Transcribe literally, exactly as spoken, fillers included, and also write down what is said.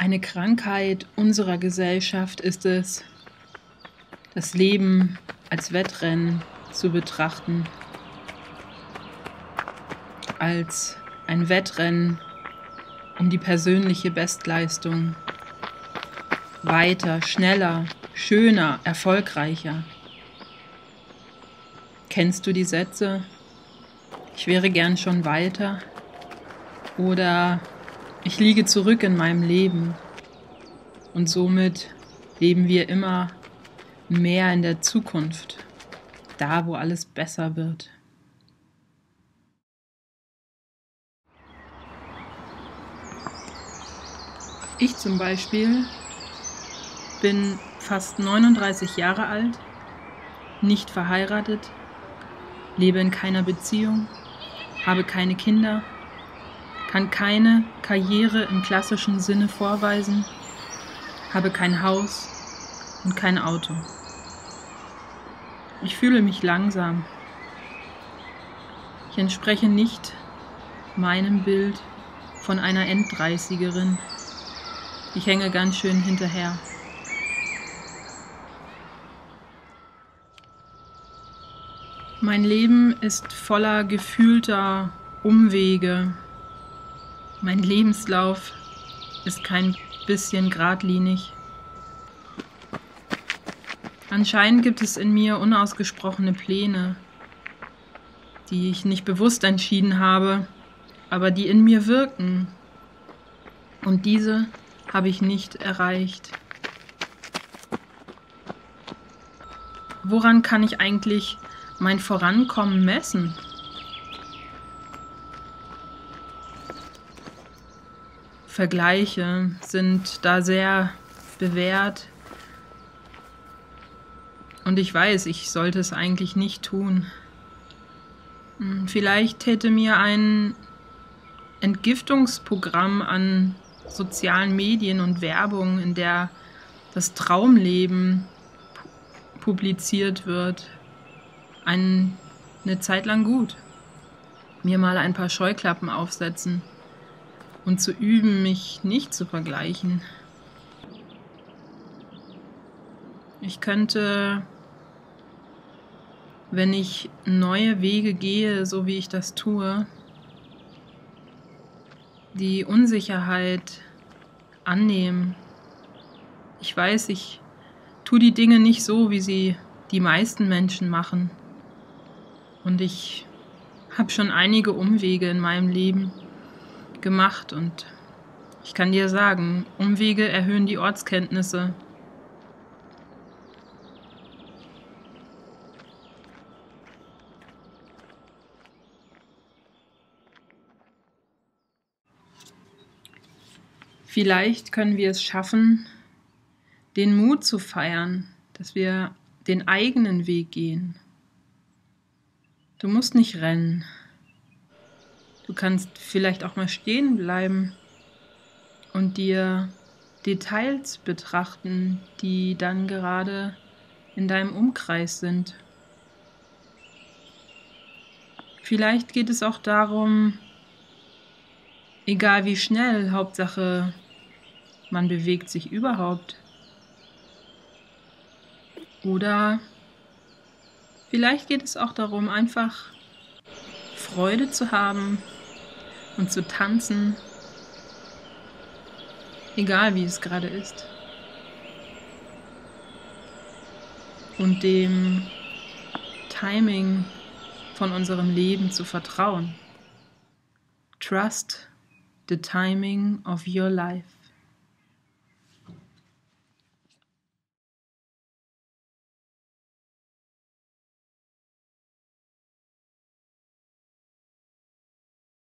Eine Krankheit unserer Gesellschaft ist es, das Leben als Wettrennen zu betrachten, als ein Wettrennen um die persönliche Bestleistung. Weiter, schneller, schöner, erfolgreicher. Kennst du die Sätze? Ich wäre gern schon weiter. Oder ich liege zurück in meinem Leben. Und somit leben wir immer mehr in der Zukunft, da wo alles besser wird. Ich zum Beispiel bin fast neununddreißig Jahre alt, nicht verheiratet, lebe in keiner Beziehung, habe keine Kinder, kann keine Karriere im klassischen Sinne vorweisen, habe kein Haus und kein Auto. Ich fühle mich langsam. Ich entspreche nicht meinem Bild von einer Enddreißigerin. Ich hänge ganz schön hinterher. Mein Leben ist voller gefühlter Umwege. Mein Lebenslauf ist kein bisschen geradlinig. Anscheinend gibt es in mir unausgesprochene Pläne, die ich nicht bewusst entschieden habe, aber die in mir wirken. Und diese habe ich nicht erreicht. Woran kann ich eigentlich mein Vorankommen messen? Vergleiche sind da sehr bewährt. Und ich weiß, ich sollte es eigentlich nicht tun. Vielleicht hätte mir ein Entgiftungsprogramm an sozialen Medien und Werbung, in der das Traumleben publiziert wird, eine Zeit lang gut. Mir mal ein paar Scheuklappen aufsetzen und zu üben, mich nicht zu vergleichen. Ich könnte, wenn ich neue Wege gehe, so wie ich das tue, die Unsicherheit annehmen. Ich weiß, ich tue die Dinge nicht so, wie sie die meisten Menschen machen. Und ich habe schon einige Umwege in meinem Leben gemacht und ich kann dir sagen, Umwege erhöhen die Ortskenntnisse. Vielleicht können wir es schaffen, den Mut zu feiern, dass wir den eigenen Weg gehen. Du musst nicht rennen. Du kannst vielleicht auch mal stehen bleiben und dir Details betrachten, die dann gerade in deinem Umkreis sind. Vielleicht geht es auch darum, egal wie schnell, Hauptsache, man bewegt sich überhaupt. Oder vielleicht geht es auch darum, einfach Freude zu haben und zu tanzen, egal wie es gerade ist. Und dem Timing von unserem Leben zu vertrauen. Trust the timing of your life.